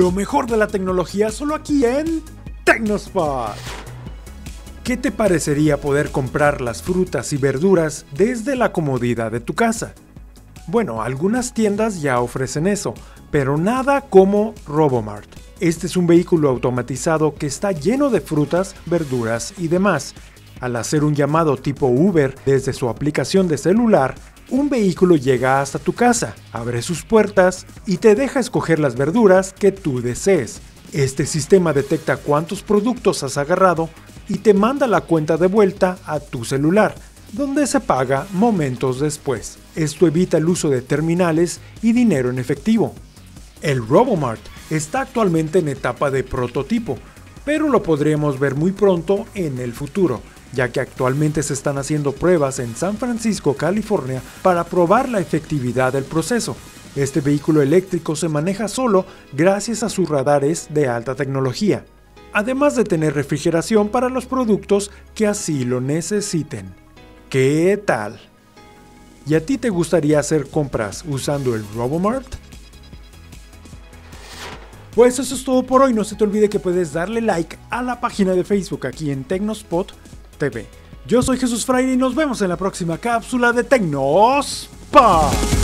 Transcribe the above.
Lo mejor de la tecnología solo aquí en Tecnospot. ¿Qué te parecería poder comprar las frutas y verduras desde la comodidad de tu casa? Bueno, algunas tiendas ya ofrecen eso, pero nada como Robomart. Este es un vehículo automatizado que está lleno de frutas, verduras y demás. Al hacer un llamado tipo Uber desde su aplicación de celular, un vehículo llega hasta tu casa, abre sus puertas y te deja escoger las verduras que tú desees. Este sistema detecta cuántos productos has agarrado y te manda la cuenta de vuelta a tu celular, donde se paga momentos después. Esto evita el uso de terminales y dinero en efectivo. El Robomart está actualmente en etapa de prototipo, pero lo podríamos ver muy pronto en el futuro, ya que actualmente se están haciendo pruebas en San Francisco, California, para probar la efectividad del proceso. Este vehículo eléctrico se maneja solo gracias a sus radares de alta tecnología, además de tener refrigeración para los productos que así lo necesiten. ¿Qué tal? ¿Y a ti te gustaría hacer compras usando el Robomart? Pues eso es todo por hoy. No se te olvide que puedes darle like a la página de Facebook aquí en Tecnospot TV. Yo soy Jesús Fraile y nos vemos en la próxima cápsula de Tecnospot.